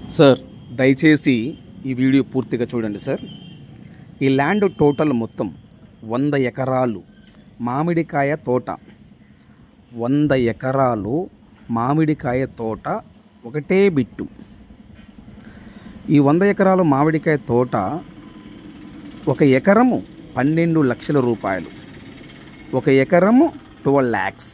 Sir దయచేసి ఈ video పూర్తిగా చూడండి సార్. ఈ ల్యాండ్ టోటల్ మొత్తం 100 ఎకరాలు మామిడికాయ తోట. 100 ఎకరాలు మామిడికాయ తోట ఒకటే బిట్టు. ఈ 100 ఎకరాలు మామిడికాయ తోట ఒక ఎకరము 12 లక్షల రూపాయలు, ఒక ఎకరము 12 lakhs.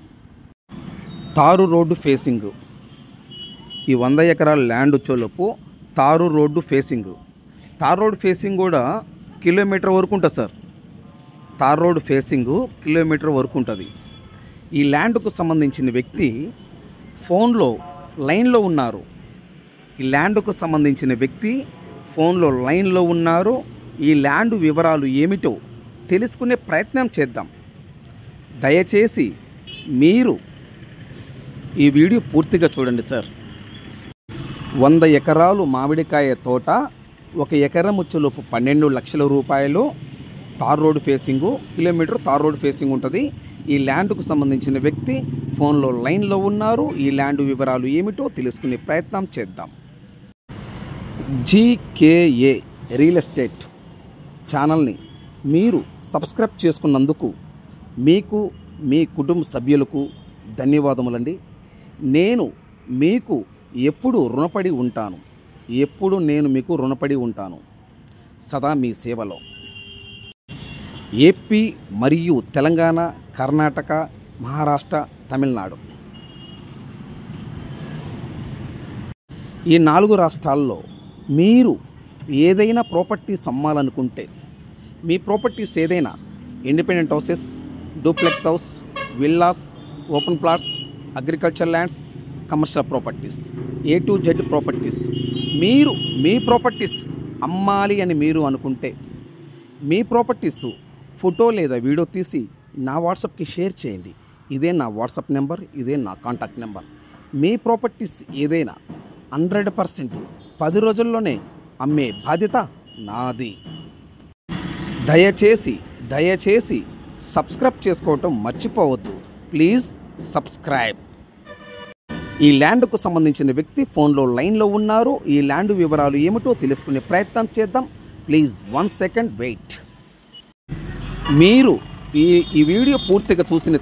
Tar road facing. ఈ 100 ఎకరాల ల్యాండ్ వచ్చేలోపు tar road facing. Tar road facing కూడా కిలోమీటర్ వరకు ఉంటుంది sir. Tar road facing kilometre వరకు ఉంటుంది. ఈ ల్యాండ్కు సంబంధించిన వ్యక్తి ఫోన్లో లైన్లో ఉన్నారు. ఈ ల్యాండ్కు సంబంధించిన వ్యక్తి ఫోన్లో లైన్లో ఉన్నారు. ఈ ల్యాండ్ వివరాలు ఏమిటో తెలుసుకునే ప్రయత్నం చేద్దాం. దయచేసి మీరు ఈ వీడియో పూర్తిగా చూడండి సార్. 100 ఎకరాలు మామిడికాయ తోట, ఒక ఎకరం వచ్చేలోపు 12 లక్షల రూపాయలు. Tar road facing, kilometre tar road facing ఉంటుంది. ఈ ల్యాండ్కు సంబంధించిన వ్యక్తి ఫోన్లో లైన్లో ఉన్నారు. ఈ ల్యాండ్ వివరాలు ఏమిటో తెలుసుకునే ప్రయత్నం చేద్దాం. జీకేఏ రియల్ ఎస్టేట్ ఛానల్ని మీరు సబ్స్క్రైబ్ చేసుకున్నందుకు మీకు, మీ కుటుంబ సభ్యులకు ధన్యవాదములండి. నేను మీకు ఎప్పుడు రుణపడి ఉంటాను. ఎప్పుడు నేను మీకు రుణపడి ఉంటాను. సదా మీ సేవలో. ఏపీ మరియు తెలంగాణ, కర్ణాటక, మహారాష్ట్ర, తమిళనాడు, ఈ 4 రాష్ట్రాల్లో మీరు ఏదైనా ప్రాపర్టీస్ అమ్మాలనుకుంటే, మీ ప్రాపర్టీస్ ఏదైనా independent houses, duplex house, villas, open plots, agriculture lands, commercial properties, A to Z properties, మీరు మీ ప్రాపర్టీస్ అమ్మాలి అని మీరు అనుకుంటే, మీ ప్రాపర్టీస్ ఫోటో లేదా వీడియో తీసి నా వాట్సాప్కి షేర్ చేయండి. ఇదే నా వాట్సాప్ నెంబర్, ఇదే నా కాంటాక్ట్ నెంబర్. మీ ప్రాపర్టీస్ ఏదైనా 100% 10 రోజుల్లోనే అమ్మే బాధ్యత నాది. దయచేసి సబ్స్క్రైబ్ చేసుకోవటం మర్చిపోవద్దు. Please subscribe. ఈ ల్యాండ్కు సంబంధించిన వ్యక్తి ఫోన్లో లైన్లో ఉన్నారు. ఈ ల్యాండ్ వివరాలు ఏమిటో తెలుసుకునే ప్రయత్నం చేద్దాం. Please 1 second wait. మీరు ఈ వీడియో పూర్తిగా చూసిన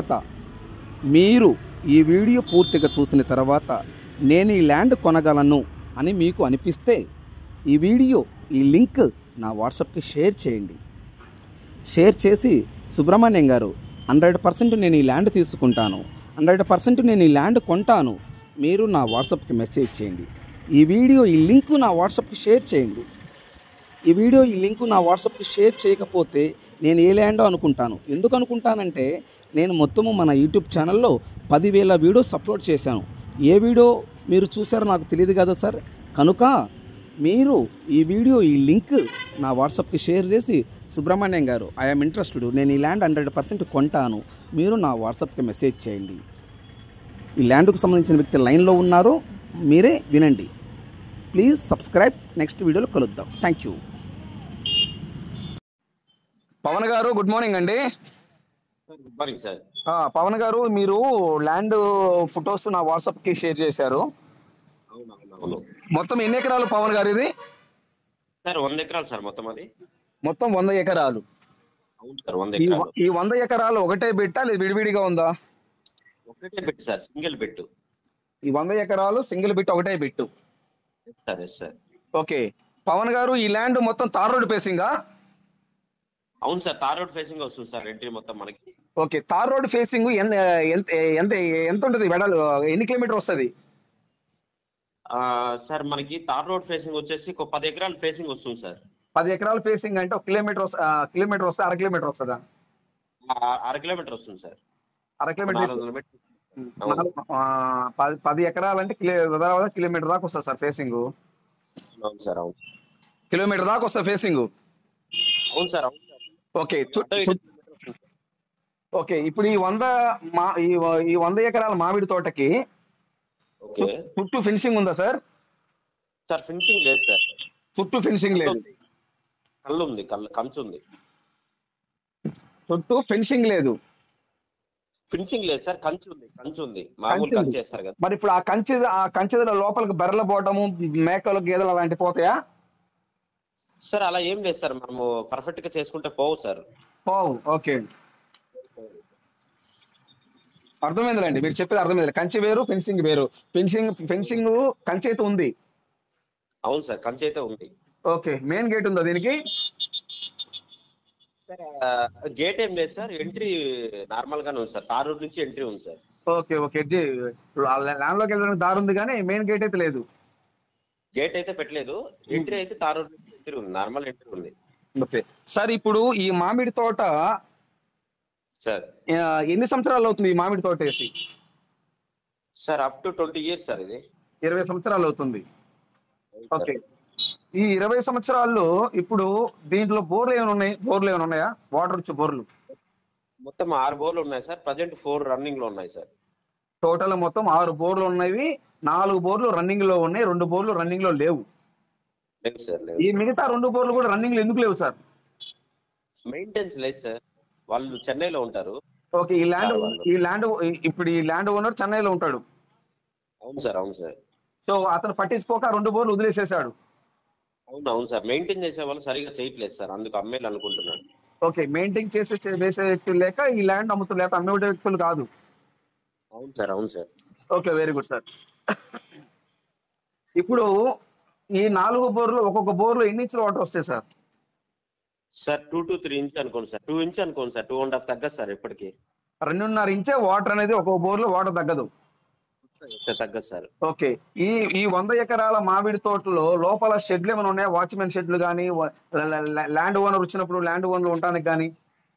తర్వాత నేను ఈ ల్యాండ్ కొనగలను అని మీకు అనిపిస్తే ఈ లింక్ నా వాట్సాప్కి షేర్ చేయండి. షేర్ చేసి సుబ్రహ్మణ్యం గారు 100% నేను ఈ ల్యాండ్ తీసుకుంటాను, 100% నేను ఈ ల్యాండ్ కొంటాను, మీరు నా వాట్సాప్కి మెసేజ్ చేయండి. ఈ లింక్ నా వాట్సాప్కి షేర్ చేయండి. ఈ లింక్ నా వాట్సాప్కి షేర్ చేయకపోతే నేను ఏ ల్యాండో అనుకుంటాను. ఎందుకు అనుకుంటానంటే, నేను మొత్తము మన యూట్యూబ్ ఛానల్లో 10,000 వీడియోస్ అప్లోడ్ చేశాను. ఏ వీడియో మీరు చూసారో నాకు తెలియదు కదా సార్. కనుక మీరు ఈ లింక్ నా వాట్సాప్కి షేర్ చేసి, సుబ్రహ్మణ్యం గారు ఐఎమ్ ఇంట్రెస్టెడ్, నేను ఈ ల్యాండ్ 100% కొంటాను, మీరు నా వాట్సాప్కి మెసేజ్ చేయండి. ఈ ల్యాండ్కు సంబంధించిన వ్యక్తి లైన్లో ఉన్నారు, మీరే వినండి. Please subscribe. నెక్స్ట్ వీడియోలో కలుద్దాం. Thank you. పవన్ గారు గుడ్ మార్నింగ్ అండి. Good morning sir. పవన్ గారు, మీరు ల్యాండ్ ఫొటోస్ నా వాట్సాప్కి షేర్ చేశారు. అవును. మొత్తం ఎన్ని ఎకరాలు పవన్ గారు ఇది? సార్ 100 ఎకరాలు సార్ మొత్తం. అది మొత్తం 100 ఎకరాలు. అవును సార్, 100 ఎకరాలు. ఈ 100 ఎకరాలు ఒకటే బెట్టా లేదా విడివిడిగా ఉందా? ఒకటే బెట్ సార్, సింగిల్ బెట్. ఈ 100 ఎకరాలు సింగిల్ బిట్, ఒకటే bit. Sir yes sir. Okay Pavan గారు, ఈ ల్యాండ్ మొత్తం తార్ రోడ్ ఫేసింగా? అవును సార్, తార్ రోడ్ ఫేసింగ్ వస్తుంది సార్ ఎంట్రీ మొత్తం మనకి. ఓకే, తార్ రోడ్ ఫేసింగ్ ఎంత ఉంటుంది వెడలు? ఎన్ని కిలోమీటర్ వస్తుంది? సార్ మనకి తార్ రోడ్ ఫేసింగ్ వచ్చేసి ఒక 10 ఎకరాలు ఫేసింగ్ వస్తుంది సార్. 10 ఎకరాల ఫేసింగ్ అంటే 1 కిలోమీటర్ వస్తే 1/2 కిలోమీటర్ వస్తుందా? 1/2 కిలోమీటర్ వస్తుంది సార్. 1/2 కిలోమీటర్. 10 ఎకరాలు అంటే కిలోమీటర్ దాకా వస్తుంది సార్ ఫేసింగ్. అవును సార్, అవును. కిలోమీటర్ దాకా వస్తుంది ఫేసింగ్. అవును సార్, అవును. ఓకే ఇప్పుడు ఈ 100 ఎకరాల మామిడి తోటకి చుట్టూ ఫినిషింగ్ ఉందా సార్? సార్ ఫినిషింగ్ లేదు సార్. చుట్టూ ఫినిషింగ్ లేదు. కళ్ళు ఉంది, కంచు ఉంది. చుట్టూ ఫెన్సింగ్ లేదు. ఫినిషింగ్ లేదు సార్, కంచి ఉంది మామూలు కంచి ఉంది. కంచి వేస్తారు కదా. మరి ఇప్పుడు ఆ కంచె లోపలికి బర్రెలు పోవటము, మేకలు, గేదెలు అలాంటివి పోతాయా? సార్ అలా ఏం లేదు సార్, మనము పర్ఫెక్ట్ గా చేసుకుంటే పోవు సార్. పోవు. ఓకే, అర్థమైందిలేండి, మీరు చెప్పేది అర్థమైంది. కంచె వేరు, ఫెన్సింగ్ వేరు. ఫెన్సింగ్ కంచె అయితే ఉంది. అవును సార్, కంచి అయితే ఉంది. ఓకే, మెయిన్ గేట్ ఉందా దీనికి? గేట్ ఏం లేదు సార్, ఎంట్రీ నార్మల్ గానే ఉంది సార్, తార్ రోడ్ నుంచి ఎంట్రీ ఉంది సార్. ఓకే ఓకే, ల్యాండ్ లోకి వెళ్ళడానికి దారి ఉంది కానీ మెయిన్ గేట్ అయితే లేదు. గేట్ అయితే పెట్టలేదు, ఎంట్రీ అయితే తార్ రోడ్ నుంచి ఎంట్రీ ఉంది, నార్మల్ ఎంట్రీ ఉంది. ఓకే సార్, ఇప్పుడు ఈ మామిడి తోట సార్ ఎన్ని సంవత్సరాలు అవుతుంది ఈ మామిడి తోట వేసి? Sir up to 20 years sir ఇది. 20 సంవత్సరాలు అవుతుంది. ఓకే, ఈ 20 సంవత్సరాల్లో ఇప్పుడు దీంట్లో బోర్లు ఏమైనా ఉన్నాయా? వాటర్ వచ్చే బోర్లు మొత్తం 6 బోర్లు ఉన్నాయి సార్, ప్రజెంట్ 4 రన్నింగ్ లో ఉన్నాయి సార్. టోటల్ మొత్తం 6 బోర్లు ఉన్నవి. 4 బోర్లు రన్నింగ్ లో ఉన్నాయి, 2 బోర్లు రన్నింగ్ లో లేవు. లేదు సార్, లేదు. ఈ మిగతా 2 బోర్లు కూడా రన్నింగ్ లో ఎందుకు లేవు సార్? మెయింటెనెన్స్ లేదు సార్, వాళ్ళు చెన్నైలో ఉంటారు. ఓకే, ఇప్పుడు ఈ ల్యాండ్ ఓనర్ చెన్నైలో ఉంటాడు. అవును సార్, అవును సార్. సో అతను పట్టించుకోక 2 బోర్లు వదిలేసేసాడు. అవును సార్, మెయింటైన్ చేసే వాళ్ళు సరిగా చేయట్లేదు సార్, అందుకు అమ్మేలు అనుకుంటున్నాడు. ఓకే, మెయింటైన్ వేసే వ్యక్తులు లేక ఈ ల్యాండ్ అమ్ముతులు లేక అమ్మే వ్యక్తులు కాదు. అవును సార్, అవును sir. Okay, very good sir. ఇప్పుడు ఈ 4 బోర్లు, ఒక్కొక్క బోర్లు ఎన్ని ఇంచుల వాటర్ వస్తాయి సార్? సార్ 2 to 3 ఇంచ్ అనుకోండి సార్, 2 ఇంచ్ అనుకోండి సార్, 2.5 తగ్గదు సార్ ఎప్పటికీ. 2.5 ఇంచే వాటర్ అనేది ఒక్కొక్క బోర్లో వాటర్ తగ్గదు. తగ్గదు సార్. ఓకే, ఈ 100 ఎకరాల మామిడి తోటలో లోపల షెడ్లు ఏమైనా ఉన్నాయా? వాచ్మెన్ షెడ్లు కానీ, ల్యాండ్ ఓనర్ వచ్చినప్పుడు ల్యాండ్ ఓనర్ ఉండడానికి కానీ?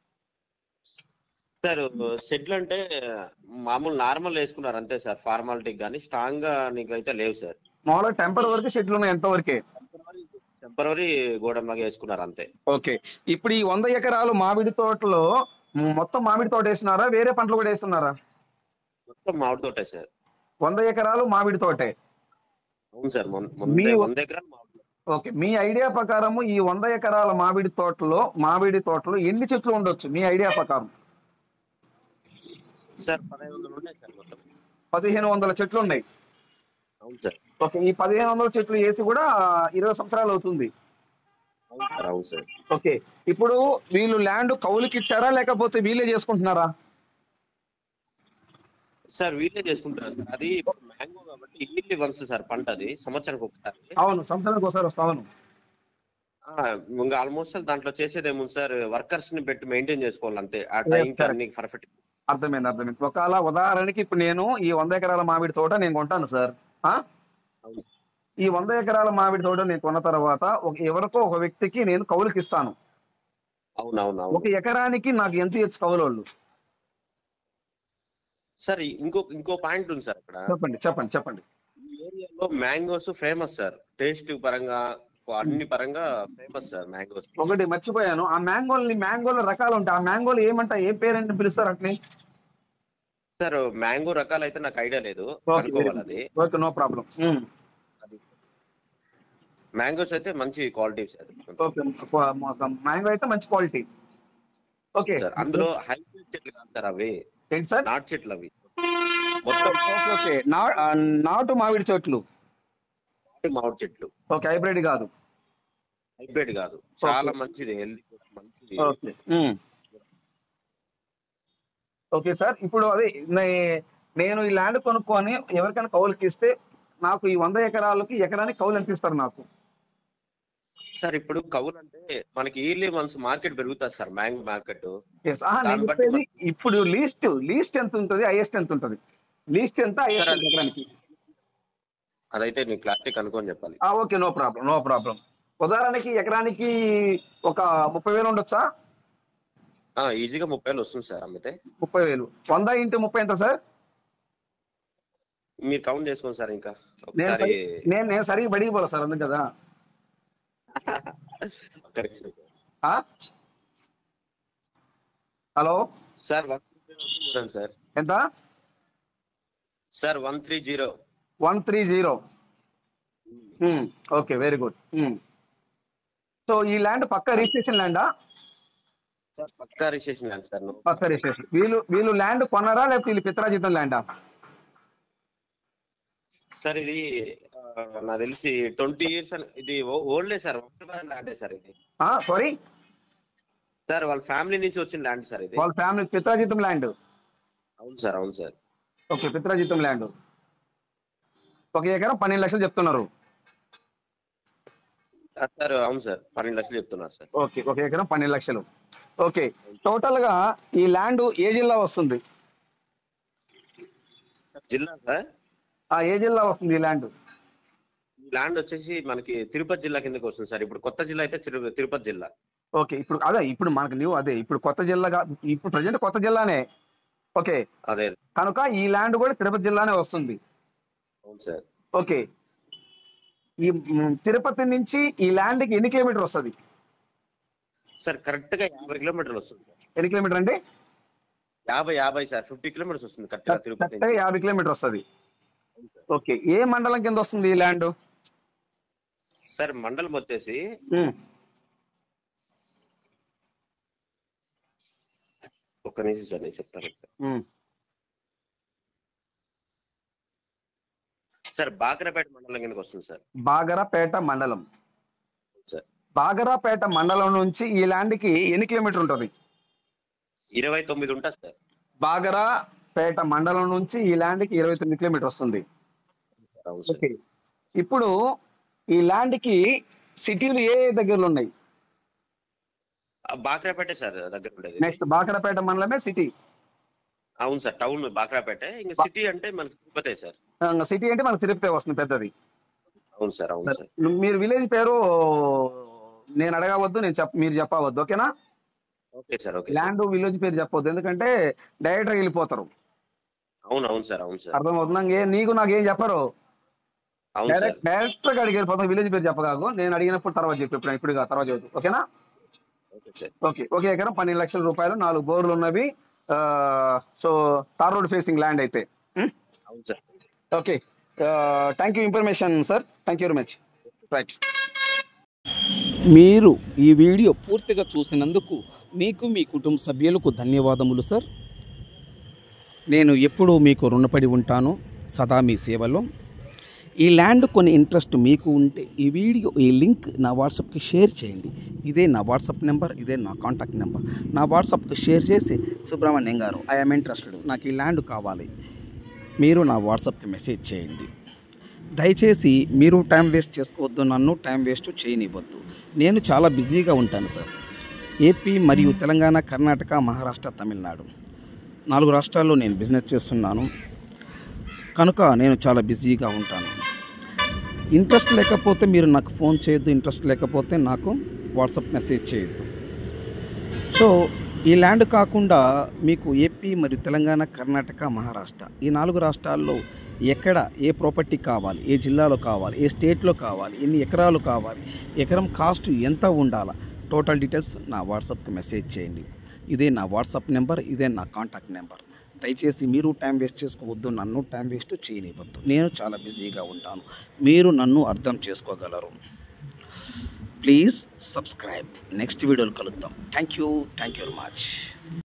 సార్ షెడ్లు అంటే మామూలు నార్మల్ వేసుకున్నారు అంతే సార్, ఫార్మాలిటీ కానీ స్ట్రాంగ్ గా నీకైతే లేవు సార్. మామూలుగా టెంపర్ వరకు షెడ్లు ఉన్నాయి, ఎంత వరకే? టెంపరరీ గోడంలాగా వేసుకున్నారు అంతే. ఓకే, ఇప్పుడు ఈ 100 ఎకరాలు మామిడి తోటలో మొత్తం మామిడి తోట వేస్తున్నారా, వేరే పంటలు కూడా వేస్తున్నారా? మొత్తం మామిడి తోటే సార్. 100 ఎకరాలు మామిడి తోటే. అవును సార్, 100 ఎకరాలు మామిడి. ఓకే, మీ ఐడియా ప్రకారము ఈ 100 ఎకరాల మామిడి తోటలో ఎన్ని చెట్లు ఉండొచ్చు మీ ఐడియా ప్రకారం? సార్ 1500 ఉన్నాయి సార్, మొత్తం 1500 చెట్లు ఉన్నాయి. అవును సార్. ఓకే, ఈ 1500 చెట్లు వేసి కూడా 20 సంవత్సరాలు అవుతుంది. అవును సార్, అవును సార్. ఓకే, ఇప్పుడు వీళ్ళు ల్యాండ్ కౌలుకి ఇచ్చారా లేకపోతే వీళ్ళే చేసుకుంటున్నారా? సార్ వీళ్ళే చేసుకుంటారు సార్, అది మ్యాంగో కాబట్టి ఇయర్లీ వన్స్ సార్ పంట, అది సంవత్సరానికి ఒకసారి. అవును, సంవత్సరానికి ఒకసారి వస్తాను. ఇంకా ఆల్మోస్ట్ దాంట్లో చేసేది ఏముంది సార్, వర్కర్స్ ని పెట్టి మెయింటైన్ చేసుకోవాలి అంతే, ఆ టైంకి అన్ని పర్ఫెక్ట్. అర్థమైంది. ఒకవేళ ఉదాహరణకి ఇప్పుడు నేను ఈ 100 ఎకరాల మామిడి తోట నేను కొంటాను సార్. ఈ 100 ఎకరాల మామిడి తోట నేను కొన్న తర్వాత ఎవరికో ఒక వ్యక్తికి నేను కౌలుకి ఇస్తాను. అవునవును. ఒక ఎకరానికి నాకు ఎంత ఇచ్చు కౌలు వాళ్ళు? సార్ ఇంకో పాయింట్ ఉంది సార్ అక్కడ. చెప్పండి. ఈ ఏరియాలో మ్యాంగోస్ ఫేమస్ సార్, టేస్ట్ పరంగా అన్ని పరంగా ఫేమస్ సార్ మ్యాంగోస్. ఒకటి మర్చిపోయాను, ఆ మ్యాంగోలో రకాలు ఉంటాయి, ఆ మ్యాంగోలు ఏ పేరెంట్ పిలుస్తారు అట్ని? సార్ మ్యాంగో రకాలు అయితే నాకు ఐడియా లేదు, కనుక్కోవాలి అది. Okay, no problem. మ్యాంగోస్ అయితే మంచి క్వాలిటీ సార్. ఓకే, మ్యాంగో అయితే మంచి క్వాలిటీ. ఓకే సార్, అందులో హైబ్రిడ్ చెట్లు కాదు సార్ అవి. ఏంటి సార్? నాటు చెట్లు అవి మొత్తం. ఓకే, నాటు మామిడి చెట్లు. మామిడి చెట్లు. ఓకే, హైబ్రిడ్ కాదు. చాలా మంచిది, హెల్తీ కూడా మంచిది. ఓకే సార్, ఇప్పుడు అదే నేను ఈ ల్యాండ్ కొనుక్కొని ఎవరికైనా కౌలుకి ఇస్తే నాకు ఈ 100 ఎకరాలకి ఎకరానికి కౌలు ఎంత ఇస్తారు నాకు? సార్ ఇప్పుడు కౌలు అంటే మనకి ఇయర్లీ వన్స్ మార్కెట్ పెరుగుతుంది సార్, మ్యాంగో మార్కెట్. ఇప్పుడు లీస్ట్ ఎంత ఉంటుంది, హైయెస్ట్ ఎంత ఉంటుంది? లీస్ట్ ఎంత, హైయెస్ట్ ఎంత ఎకరానికి? అదైతే నీ క్లారిటీ కనుక్కొని చెప్పాలి. Okay, no problem. ఉదాహరణకి ఎకరానికి ఒక 30,000 ఉండొచ్చా? ఈజీగా 30,000 వస్తుంది సార్ అమ్మితే. 30,000 100 × 30 ఎంత సార్? మీరు కౌంట్ చేసుకోండి సార్. ఇంకా ఒకసారి నేను సరిగ్గా బడికి పోలే సార్, అందుకు కదా. Hello sir, 130 sir. ఎంత sir? 130. Okay, very good. So ఈ ల్యాండ్ పక్క రిజిస్ట్రేషన్ ల్యాండా? సార్ పక్కా రిజిస్ట్రేషన్ ల్యాండ్ సార్. పక్క రిజిస్ట్రేషన్. వీళ్ళు ల్యాండ్ కొన్నారా లేకపోతే వీళ్ళు పిత్రాజితం ల్యాండా? సార్ ఇది నాకు తెలిసి 20 years ఇది ఓల్డే సార్. ల్యాండే సార్ ఇది. సారీ సార్ వాళ్ళ ఫ్యామిలీ నుంచి వచ్చిన ల్యాండ్ సార్ ఇది. వాళ్ళ ఫ్యామిలీ పిత్రాజితం ల్యాండ్. అవును సార్, అవును సార్. ఓకే, పిత్రాజితం ల్యాండ్. 1 ఎకరం 12 లక్షలు చెప్తున్నారు సార్. అవును సార్, 12 లక్షలు చెప్తున్నారు సార్. ఓకే, 1 ఎకరం 12 లక్షలు. ఓకే, టోటల్ గా ఈ ల్యాండ్ ఏ జిల్లా వస్తుంది? జిల్లా సార్, ఏ జిల్లా వస్తుంది ఈ ల్యాండ్? ఈ ల్యాండ్ వచ్చేసి మనకి తిరుపతి జిల్లా కిందకి వస్తుంది సార్. ఇప్పుడు కొత్త జిల్లా అయితే తిరుపతి జిల్లా. ఓకే, ఇప్పుడు మనకు ఇప్పుడు కొత్త జిల్లాగా, ఇప్పుడు ప్రజెంట్ కొత్త జిల్లానే. ఓకే, అదే కనుక ఈ ల్యాండ్ కూడా తిరుపతి జిల్లానే వస్తుంది. అవును సార్. ఓకే, ఈ తిరుపతి నుంచి ఈ ల్యాండ్ కి ఎన్ని కిలోమీటర్ వస్తుంది సార్? కరెక్ట్ గా 50 కిలోమీటర్లు వస్తుంది. ఎన్ని కిలోమీటర్ అండి? 50 సార్, 50 కిలోమీటర్స్ వస్తుంది కరెక్ట్ గా తిరుపతి నుంచి. 50 కిలోమీటర్ వస్తుంది. ఓకే, ఏ మండలం కింద వస్తుంది ఈ ల్యాండ్? సార్ మండలం వచ్చేసి ఒక్క నిమిషం సార్, నేను చెప్తాను సార్. బాగరాపేట మండలం కిందకి వస్తుంది సార్. బాగరాపేట మండలం సార్. బాగరాపేట మండలం నుంచి ఈ ల్యాండ్ కి ఎన్ని కిలోమీటర్ ఉంటుంది? 29 ఉంటుంది సార్. బాగరాపేట మండలం నుంచి ఈ ల్యాండ్ కి 29 కిలోమీటర్ వస్తుంది. ఓకే, ఇప్పుడు ఈ ల్యాండ్ కి సిటీలు ఏ దగ్గరలో ఉన్నాయి? బాగరాపేట సార్ దగ్గర ఉండేది. నెక్స్ట్ బాగరాపేట మండలమే సిటీ. అవును సార్, టౌన్ బాగరాపేట. ఇంకా సిటీ అంటే మనకి తిరుపతి సార్. సిటీ అంటే మనకు తిరుపతి వస్తుంది పెద్దది. అవును సార్, అవును సార్. మీరు విలేజ్ పేరు నేను అడగవద్దు, మీరు చెప్పవద్దు. ఓకేనా? Okay sir, okay. Land village పేరు చెప్పవద్దు, ఎందుకంటే డైరెక్ట్ గా వెళ్ళిపోతారు. అవును, అవును సార్, అవును సార్. అర్థమవుతుంది. నీకు నాకేం చెప్పరు, డైరెక్ట్ గా అడిగి వెళ్ళిపోతాం. విలేజ్ పేరు చెప్పగాకు, నేను అడిగినప్పుడు తర్వాత చెప్పి ఇప్పుడు తర్వాత చదువు. ఓకేనా? ఓకే, 1 ఎకరం 12 లక్షల రూపాయలు, 4 బోర్లు ఉన్నవి. So tar road facing land అయితే. అవును sir. Okay, thank you information sir. Thank you very much. Right. మీరు ఈ వీడియో పూర్తిగా చూసినందుకు మీకు, మీ కుటుంబ సభ్యులకు ధన్యవాదములు సార్. నేను ఎప్పుడూ మీకు రుణపడి ఉంటాను, సదా మీ సేవలో. ఈ ల్యాండ్ కొన్ని ఇంట్రెస్ట్ మీకు ఉంటే ఈ లింక్ నా వాట్సాప్కి షేర్ చేయండి. ఇదే నా వాట్సాప్ నెంబర్, ఇదే నా కాంటాక్ట్ నెంబర్. నా వాట్సాప్కి షేర్ చేసి, సుబ్రహ్మణ్యం గారు ఐఎమ్ ఇంట్రెస్టెడ్, నాకు ఈ ల్యాండ్ కావాలి, మీరు నా వాట్సాప్కి మెసేజ్ చేయండి. దయచేసి మీరు టైం వేస్ట్ చేసుకోవద్దు, నన్ను టైం వేస్ట్ చేయనివ్వద్దు. నేను చాలా బిజీగా ఉంటాను సార్. ఏపీ మరియు తెలంగాణ, కర్ణాటక, మహారాష్ట్ర, తమిళనాడు 4 రాష్ట్రాల్లో నేను బిజినెస్ చేస్తున్నాను. కనుక నేను చాలా బిజీగా ఉంటాను. ఇంట్రెస్ట్ లేకపోతే మీరు నాకు ఫోన్ చేయొద్దు, ఇంట్రెస్ట్ లేకపోతే నాకు వాట్సాప్ మెసేజ్ చేయొద్దు. సో ఈ ల్యాండ్ కాకుండా మీకు ఏపీ మరియు తెలంగాణ, కర్ణాటక, మహారాష్ట్ర ఈ 4 రాష్ట్రాల్లో ఎక్కడ ఏ ప్రాపర్టీ కావాలి, ఏ జిల్లాలో కావాలి, ఏ స్టేట్లో కావాలి, ఎన్ని ఎకరాలు కావాలి, ఎకరం కాస్ట్ ఎంత ఉండాలా, టోటల్ డీటెయిల్స్ నా వాట్సాప్కి మెసేజ్ చేయండి. ఇదే నా వాట్సాప్ నెంబర్, ఇదే నా కాంటాక్ట్ నెంబర్. దయచేసి మీరు టైం వేస్ట్ చేసుకోవద్దు, నన్ను టైం వేస్ట్ చేయనివ్వద్దు. నేను చాలా బిజీగా ఉంటాను, మీరు నన్ను అర్థం చేసుకోగలరు. Please subscribe. నెక్స్ట్ వీడియోలో కలుద్దాం. Thank you very much.